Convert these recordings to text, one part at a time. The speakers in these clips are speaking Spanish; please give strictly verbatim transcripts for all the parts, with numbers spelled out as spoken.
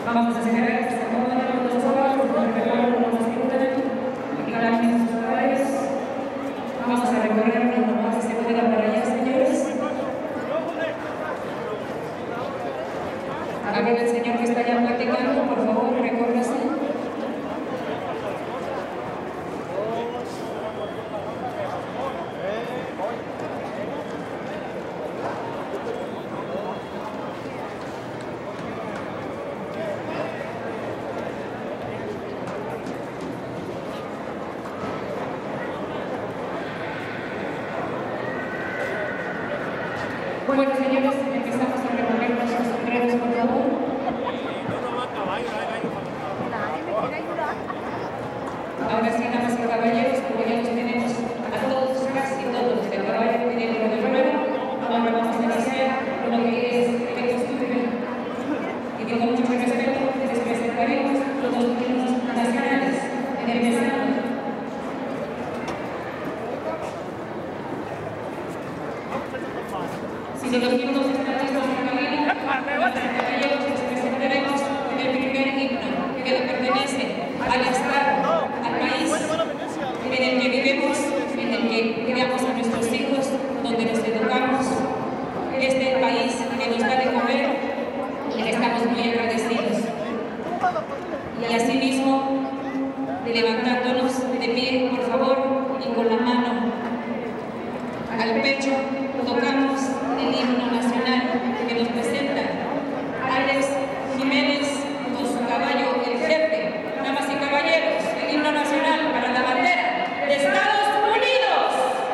Vamos a cerrar esta cámara con los caballos, con el regalo de los pintan, y cada uno de sus caballos. Vamos a recorrer lo más que se pueda para allá, señores. A ver, el señor que está allá platicando, por favor, recórrase. Bueno, señores, empezamos a recorrer nuestros sombreros, por favor. Ahora sí, damas y caballeros, como ya los tenemos a todos, casi todos, de caballo y de ruedo, ahora vamos a iniciar con lo que es de costumbre. Y con mucho respeto les presentaremos los himnos nacionales, empezando. Si los himnos están listos en cabina, caballeros, les presentaremos el primer himno que le pertenece al Estado, al país en el que vivimos, en el que criamos a nuestros hijos, donde nos educamos, este país que nos da de comer y que estamos muy agradecidos. Y asimismo, levantándonos de pie, por favor, y con la mano al pecho, tocamos el himno nacional que nos presenta Alex Jiménez con su caballo El Jefe. Damas y caballeros, el himno nacional para la bandera de Estados Unidos.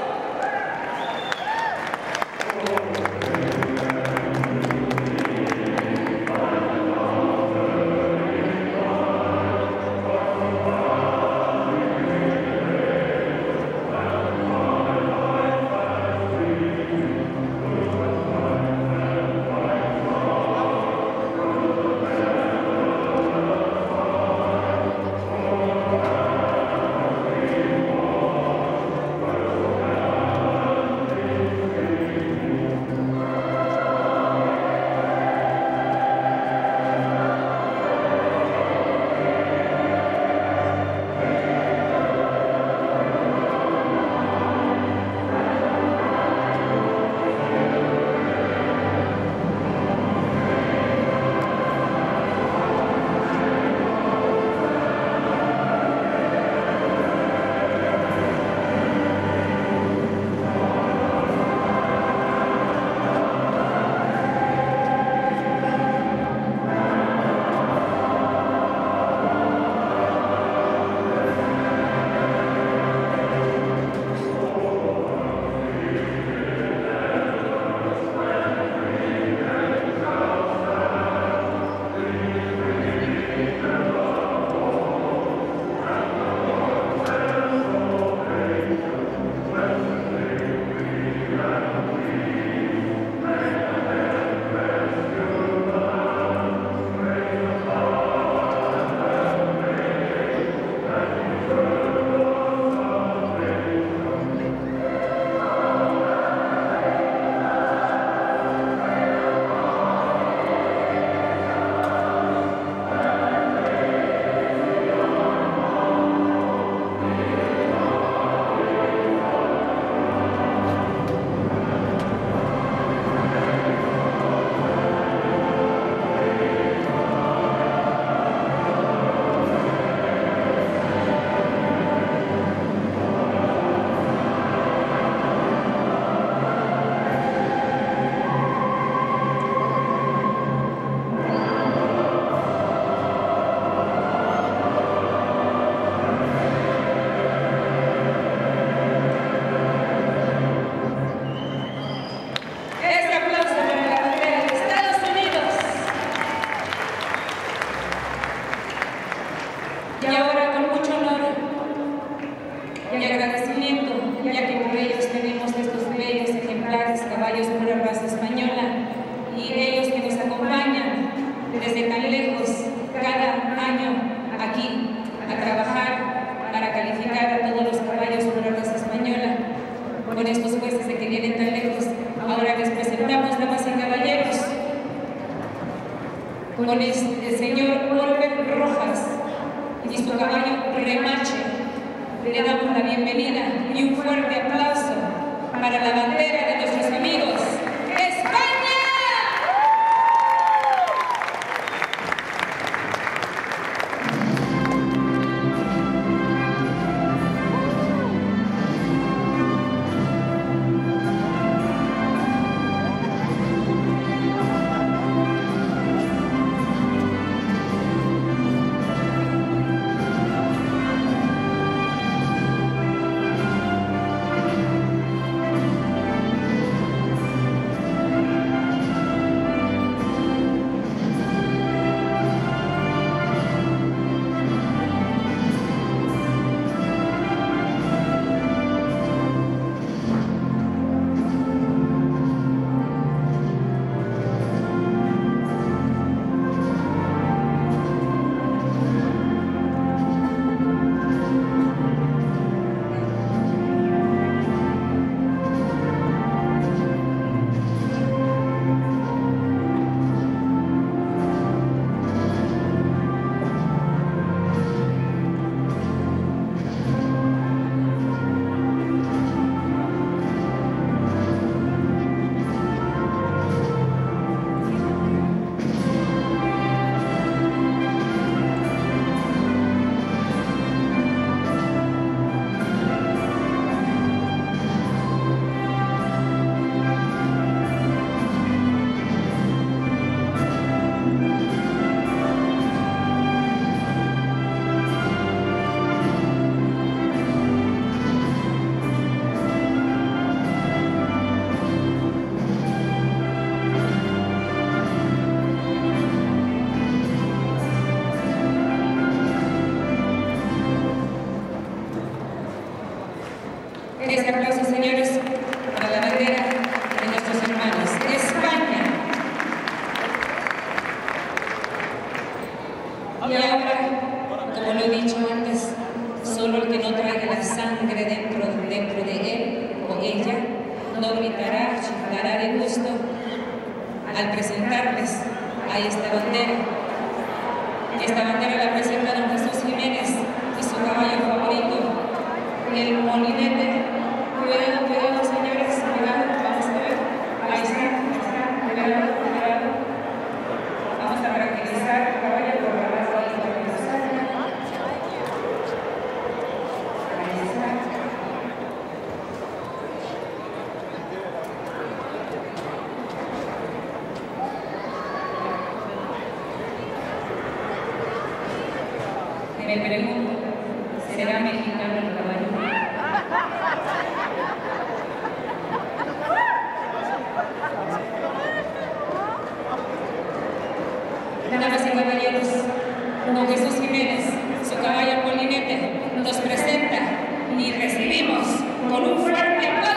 Y ahora, con mucho honor y agradecimiento, ya que por ellos tenemos estos bellos ejemplares, caballos de pura raza española, y ellos que nos acompañan desde tan lejos, cada año aquí, a trabajar para calificar a todos los caballos de pura raza española, con estos jueces de que vienen tan lejos. Ahora les presentamos, damas y caballeros, con el, el señor Oliver Rojas y su caballo Remache. Le damos la bienvenida y un fuerte aplauso para la bandera de nuestros amigos España. Este aplauso, señores, para la bandera de nuestros hermanos de España. Y ahora, como lo he dicho antes, solo el que no traiga la sangre dentro, dentro de él o ella no gritará, chiflará de gusto al presentarles a esta bandera. Esta bandera la presenta don Jesús Jiménez y su caballo favorito, el molinete. Cuidado, cuidado, señores, cuidado, vamos a ver. Ahí está, ahí está, cuidado, cuidado. Vamos a caracterizar el caballo por la raza de la Ahí está. Me pregunto, ¿será mexicano el caballo? Damas y caballeros, don Jesús Jiménez, su caballo molinete, nos presenta y recibimos con un fuerte aplauso